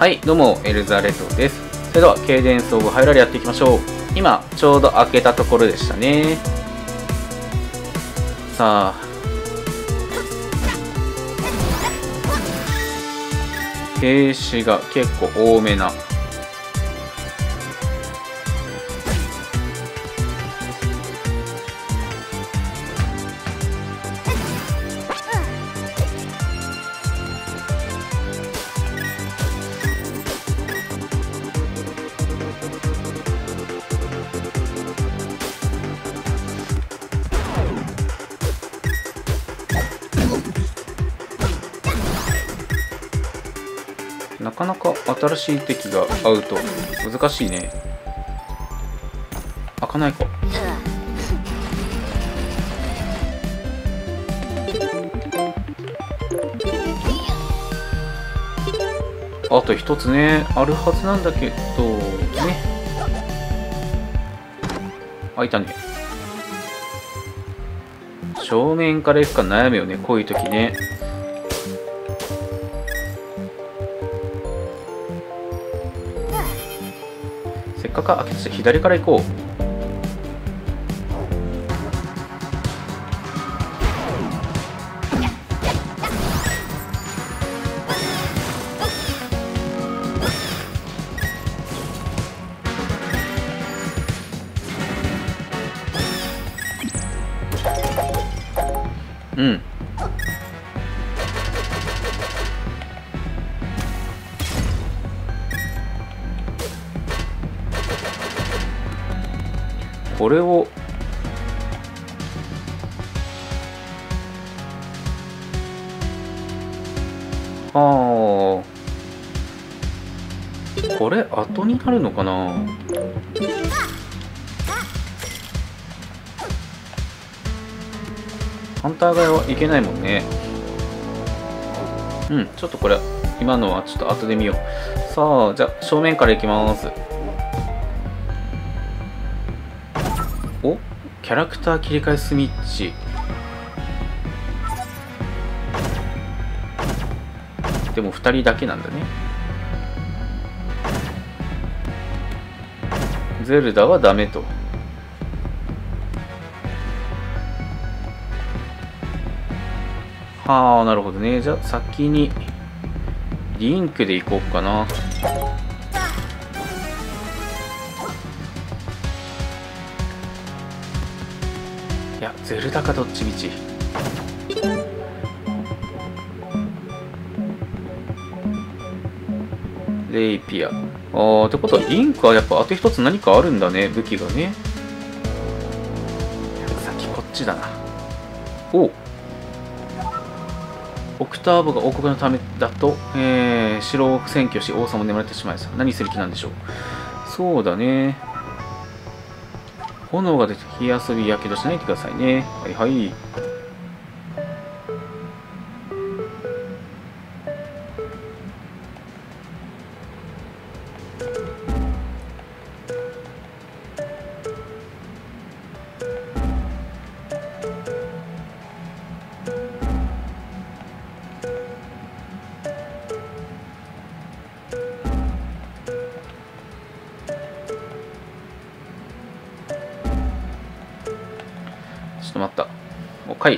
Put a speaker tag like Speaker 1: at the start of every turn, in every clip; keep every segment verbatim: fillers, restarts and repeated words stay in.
Speaker 1: はい、どうも、エルザレッドです。それでは、軽電装具ハイラリやっていきましょう。今、ちょうど開けたところでしたね。さあ。兵士が結構多めな。なかなか新しい敵が会うと難しいね。開かないか。あと一つね、あるはずなんだけどね。開いたね。正面から行くか悩むよね、こういう時ね。せっかく開けて左から行こう。うん。これをはあ、これ後になるのかな。反対側はいけないもんね。うん、ちょっとこれ今のはちょっと後で見よう。さあ、じゃあ正面からいきます。お、キャラクター切り替えスイッチ。でもふたりだけなんだね。ゼルダはダメと。はあ、なるほどね。じゃあ先にリンクでいこうかな。いや、ゼルダかどっちみち。レイピア。あー、ってことはリンクはやっぱあと一つ何かあるんだね、武器がね。先こっちだな。おオクターブが王国のためだと、えー、城を占拠し王様を眠られてしまいます。何する気なんでしょう。そうだね。炎が出て火遊びやけどしないでくださいね。はいはい。ちょっと待った。おかい。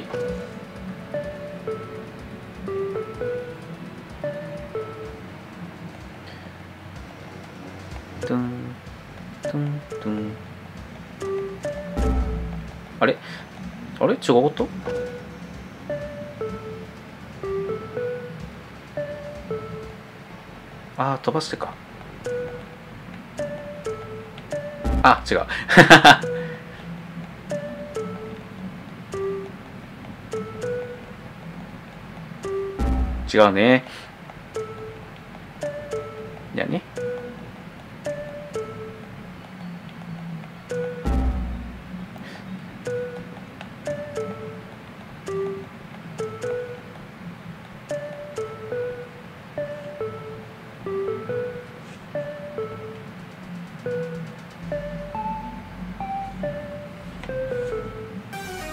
Speaker 1: トゥントゥントゥン。あれあれ違うこと？ああ、飛ばしてか。あ、違う。違うね。じゃあね。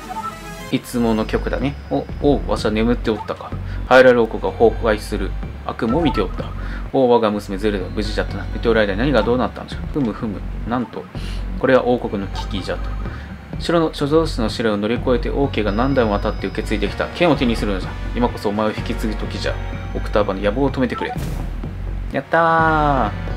Speaker 1: いつもの曲だね。お、お、わしは眠っておったか。ハイラル王国が崩壊する。 悪夢を見ておった。おお、我が娘ゼルダは無事じゃったな。寝ておる間に何がどうなったんじゃ。ふむふむ。なんと、これは王国の危機じゃと。城の所蔵室の試練を乗り越えて王家が何代も渡って受け継いできた剣を手にするのじゃ。今こそお前を引き継ぐ時じゃ。オクターバの野望を止めてくれ。やったー。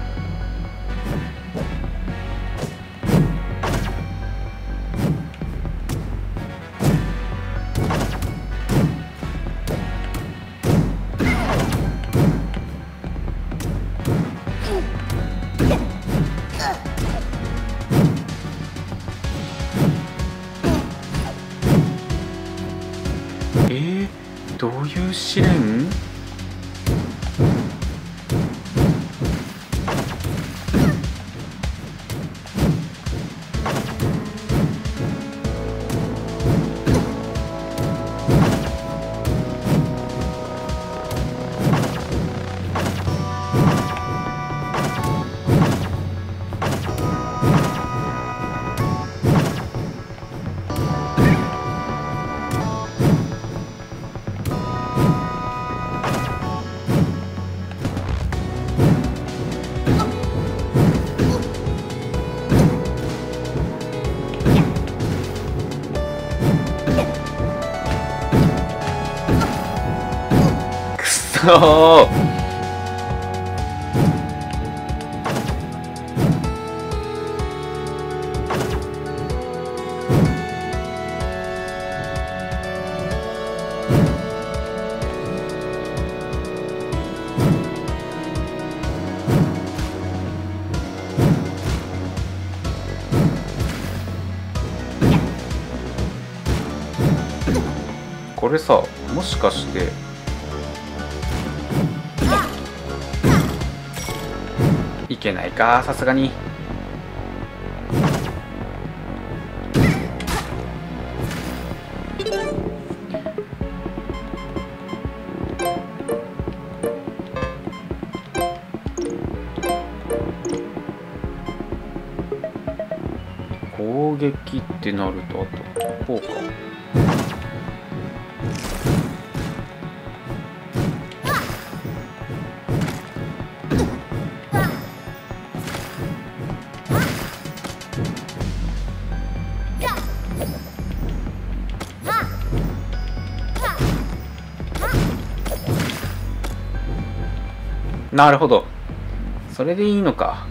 Speaker 1: えー、どういう試練？そうこれさ、もしかしていけないか、さすがに。攻撃ってなると、あとこうか。なるほど。それでいいのか。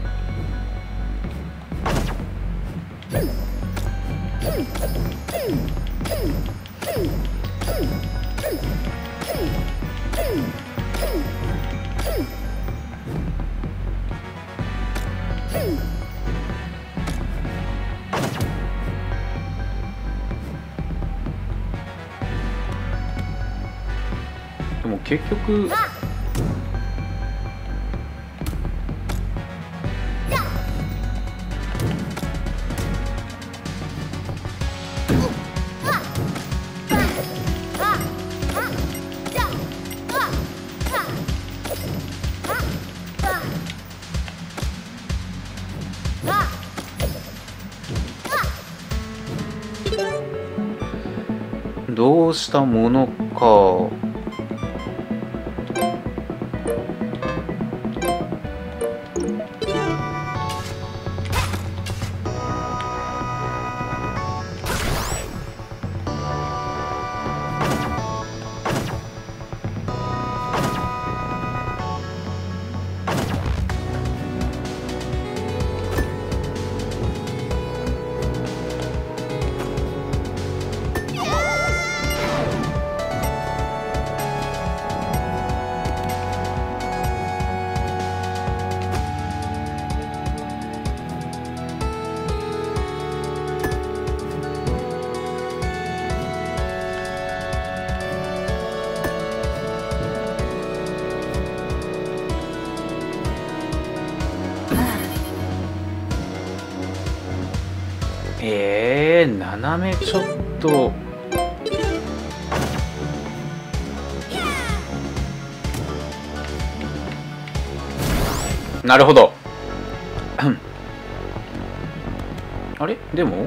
Speaker 1: でも結局どうしたものか。えー、斜めちょっと。なるほど。あれでも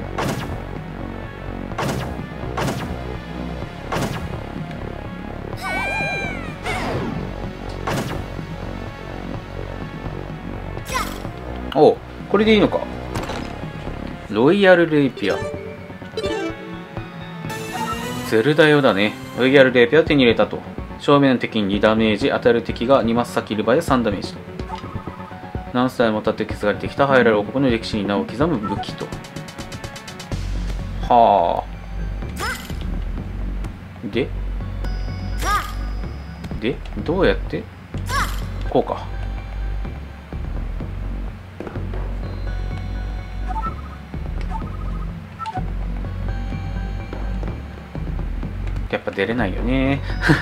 Speaker 1: おう、これでいいのか。ロイヤルレイピア。ゼルダ用だね。ロイヤルレイピアを手に入れたと。正面の敵ににダメージ、当たる敵がにマス先いる場合はさんダメージと。何世代も経って受け継がれてきたハイラル王国の歴史に名を刻む武器と。はあ。ででどうやってこうか。やっぱ出れないよね。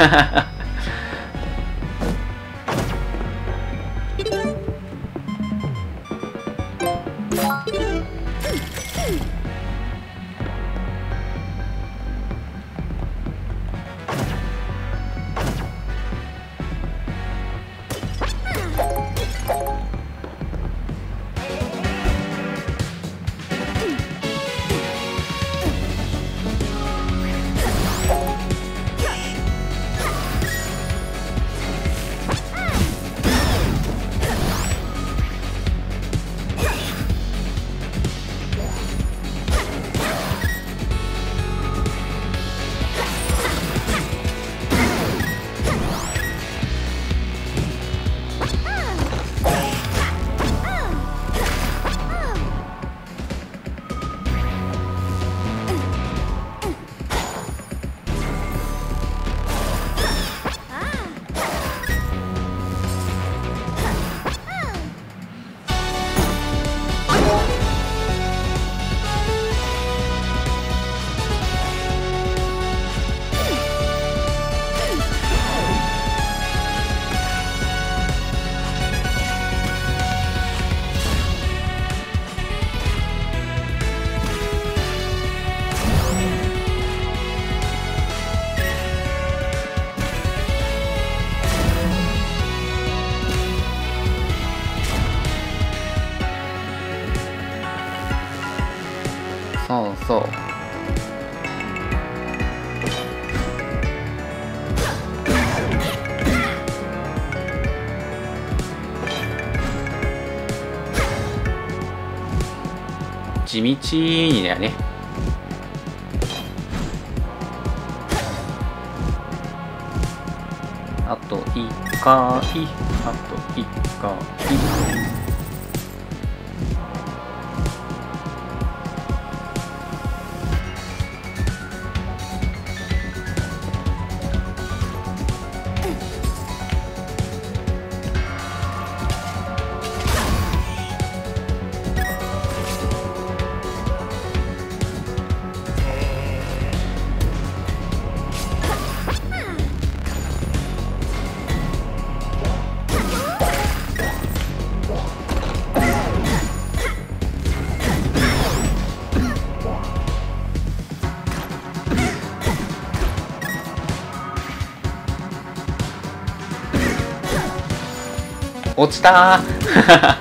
Speaker 1: そうそう。地道にだよね。あといっかい、あといっかい。落ちたー。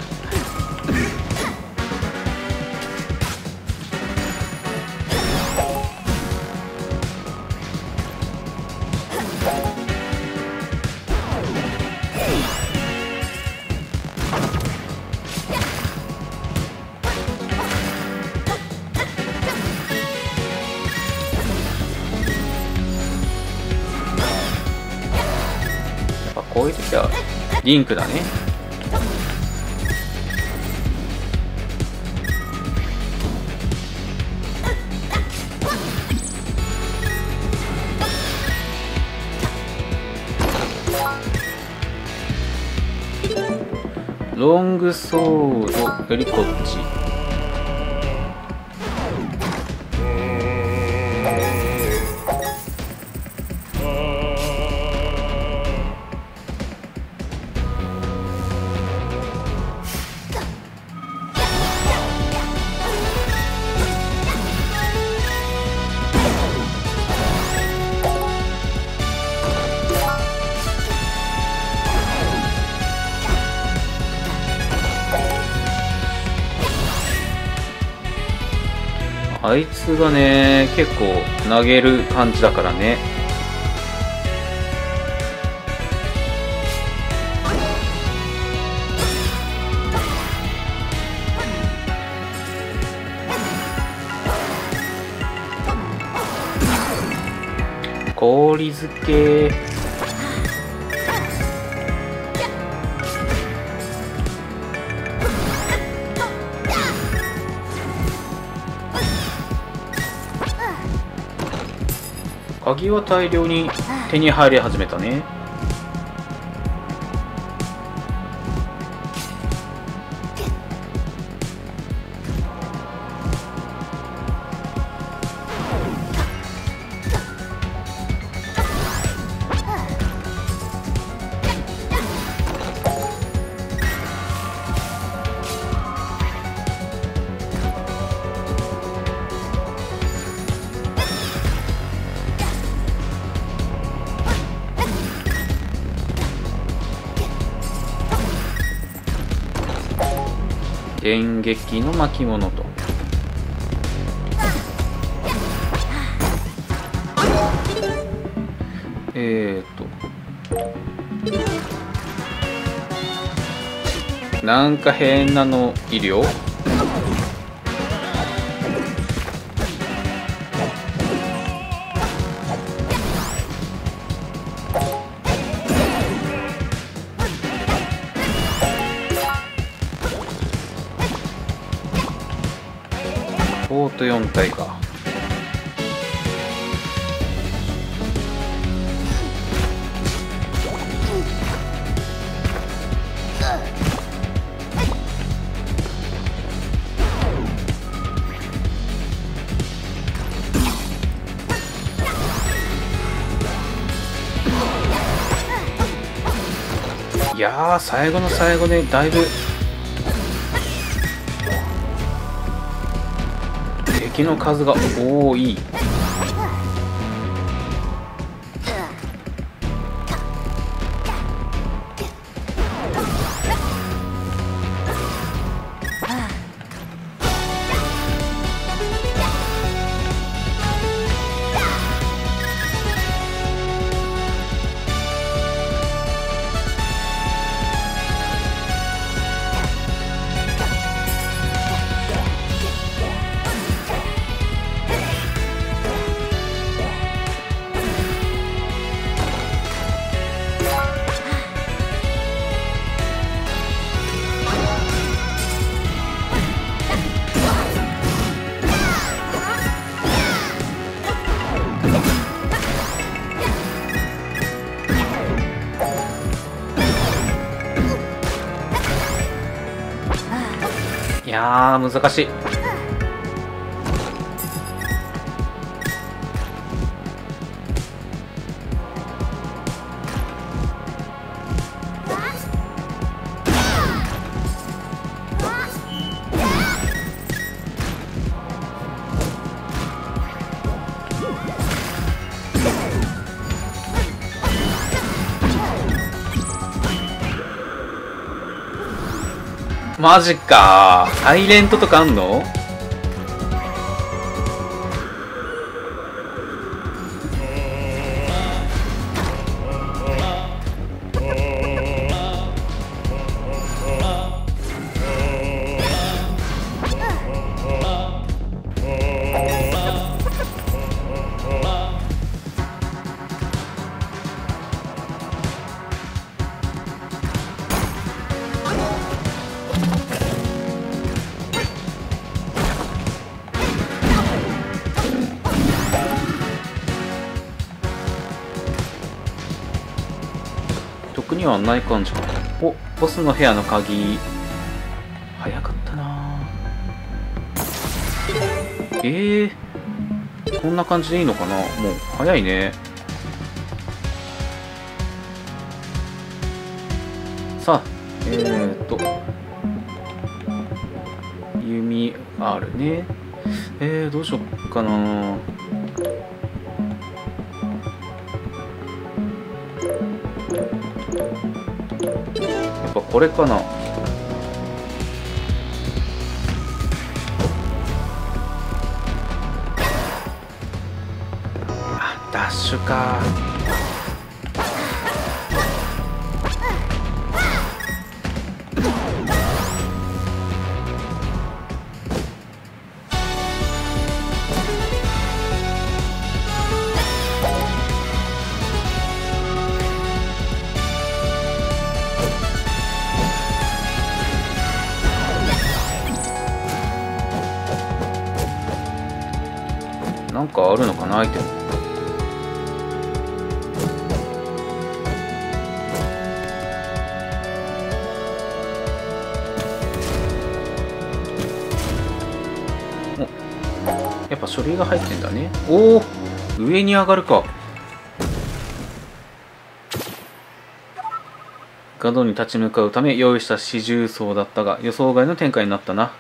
Speaker 1: やっぱこういう時はリンクだね。ロングソードよりこっち。あいつがね、結構投げる感じだからね。 氷漬け。鍵は大量に手に入り始めたね。電撃の巻物と。えーとなんか変なのいるよ。ボートよん体か。いやー、最後の最後でだいぶ敵の数が多い。いやー、難しい。マジかー。サイレントとかあんの？特にはない感じかな。お、ボスの部屋の鍵早かったな。えー、こんな感じでいいのかな。もう早いね。さあ、えーと弓あるね。えー、どうしよっかな。やっぱこれかな。あ、ダッシュか。 なんかあるのかな、アイテム。お、やっぱ書類が入ってんだね。おお、上に上がるか。ガドンに立ち向かうため用意した四重奏だったが、予想外の展開になったな。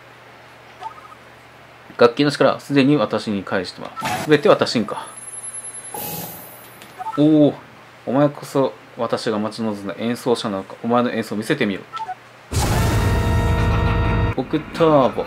Speaker 1: 楽器の力はすでに私に返してもらう。すべて私にか。おお、お前こそ私が待ち望んだ演奏者なのか。お前の演奏を見せてみろ。オクターボ。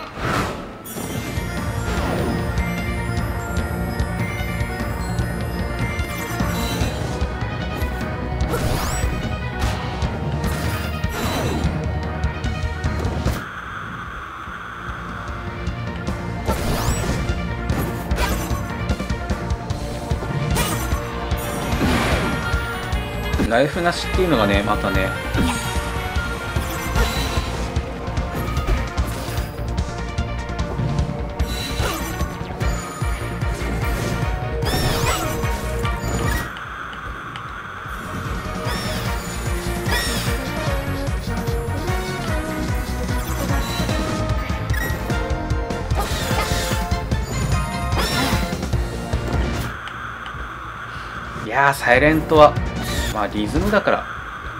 Speaker 1: ライフなしっていうのがね、またね、いやー、サイレントはまあリズムだから。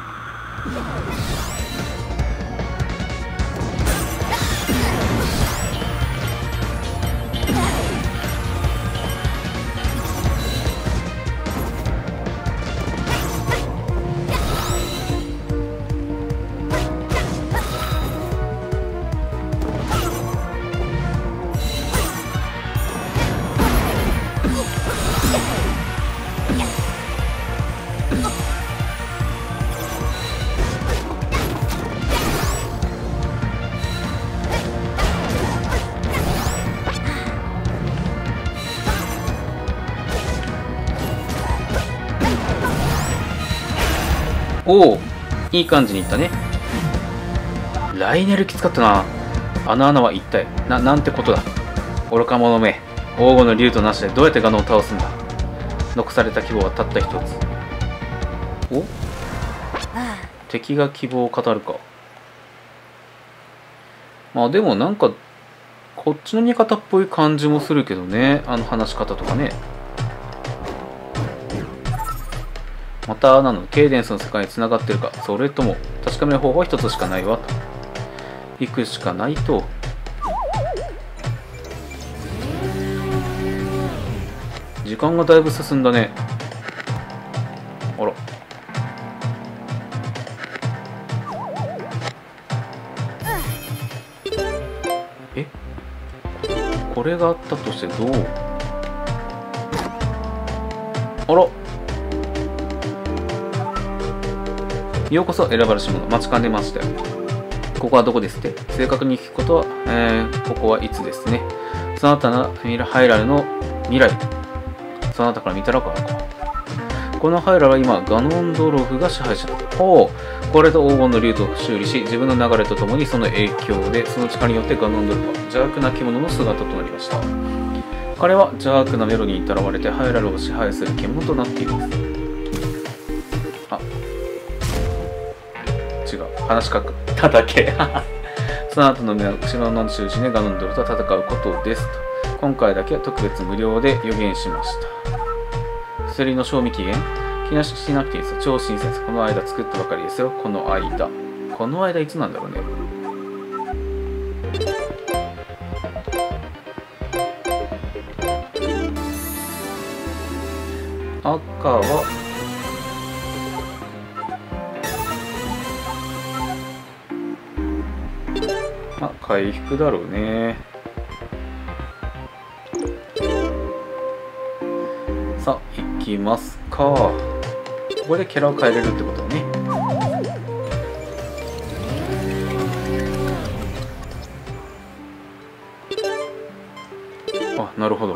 Speaker 1: おお、いい感じにいったね。ライネルきつかったな。あの穴は一体な、なんてことだ。愚か者め。黄金の竜となしでどうやってガノンを倒すんだ。残された希望はたった一つ。お、敵が希望を語るか。まあでもなんかこっちの味方っぽい感じもするけどね、あの話し方とかね。またなのケイデンスの世界につながってるか、それとも確かめる方法は一つしかないわと。行くしかないと。時間がだいぶ進んだね。あら、え、これがあったとしてどう。あら、ようこそ選ばれし者、待ちかねましたよ。ここはどこですって。正確に聞くことは、えー、ここはいつですね。そなたなハイラルの未来。そなたから見たらからか。このハイラルは今、ガノンドロフが支配者だ。ほう、これと黄金の竜と修理し、自分の流れとともにその影響で、その力によってガノンドロフは邪悪な獣の姿となりました。彼は邪悪なメロディーにとらわれてハイラルを支配する獣となっています。あ、違う、話しかけただけ。その後の目は後ろの中心でガノンドルと戦うことですと。今回だけは特別無料で予言しました。薬の賞味期限気にしなくていいですよ。超新鮮です。この間作ったばかりですよ。この間。この間いつなんだろうね。赤はまあ回復だろうね。さあ行きますか。ここでキャラを変えれるってことね。あ、なるほど。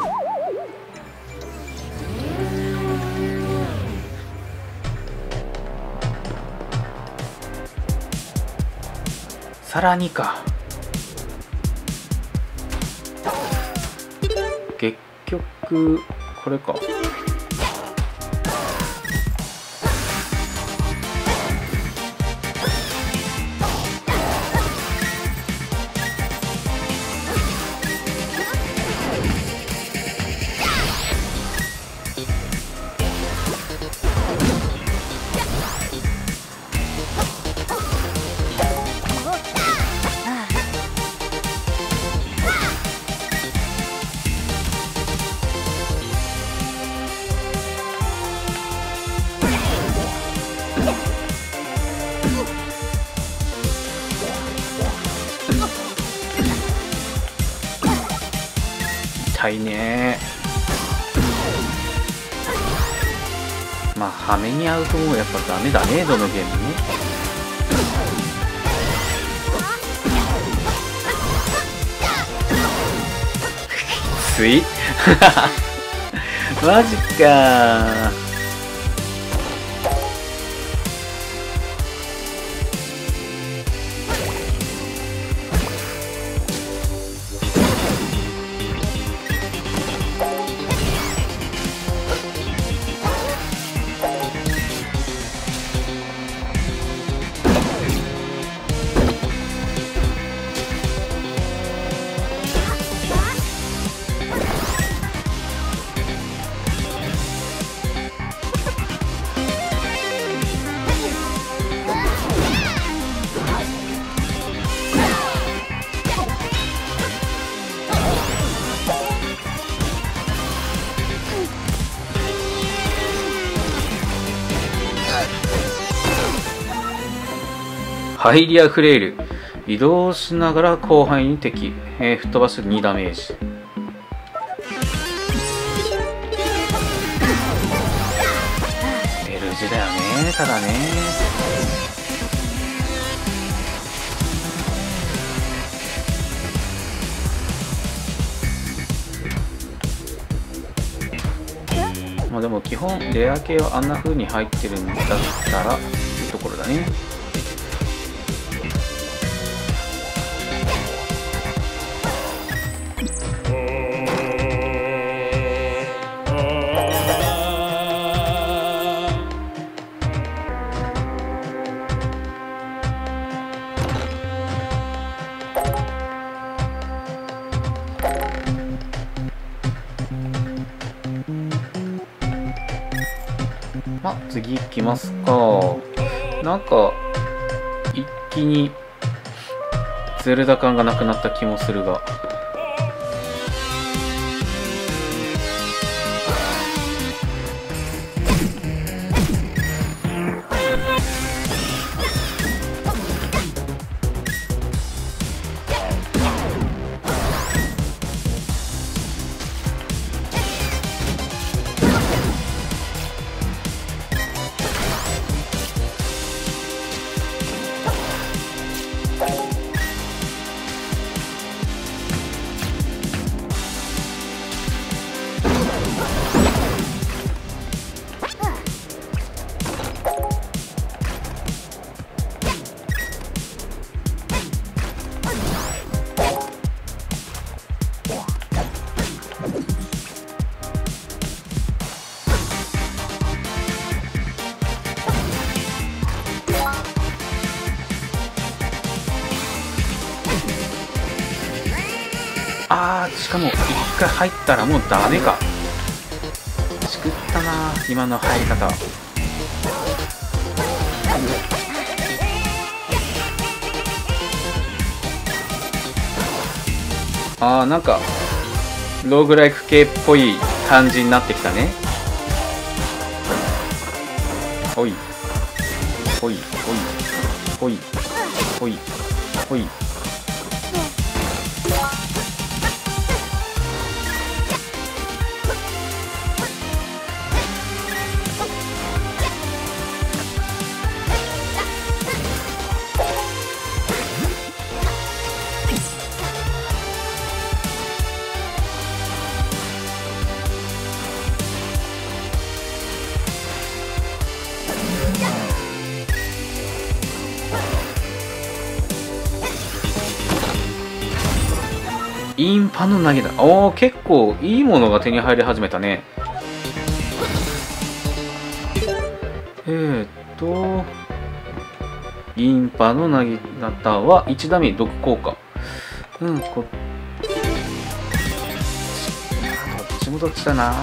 Speaker 1: さらにか。結局くこれか。痛いね。まあハメに合うともうやっぱダメだね、どのゲームね。ついマジかー。ハイリアフレイル。移動しながら広範囲に敵、えー、吹っ飛ばすにダメージ。L 字だよね。ただね。まあでも基本レア系はあんな風に入ってるんだったらっていうところだね。まあ、次行きますか。なんか一気にゼルダ感がなくなった気もするが。あー、しかも一回入ったらもうダメか。しくったな今の入り方。あー、なんかローグライク系っぽい感じになってきたね。ほいほいほいほいほいほい。 インパの投げだ。おお、結構いいものが手に入り始めたね。えーっとインパの投げ方はいちダメージ毒効果。うん、こどっちもどっちだな。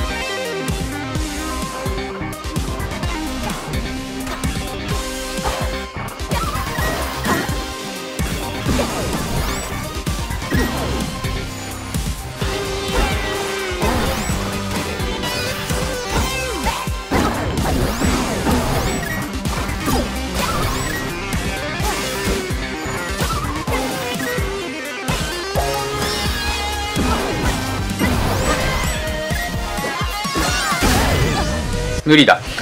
Speaker 1: 無理だ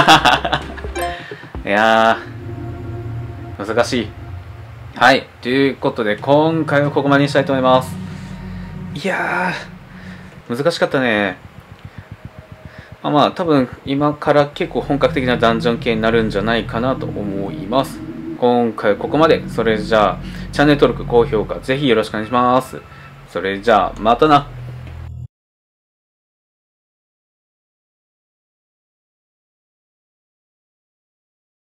Speaker 1: いやー難しい。はい、ということで今回はここまでにしたいと思います。いやー難しかったね。まあまあ多分今から結構本格的なダンジョン系になるんじゃないかなと思います。今回はここまで。それじゃあチャンネル登録高評価ぜひよろしくお願いします。それじゃあまたな。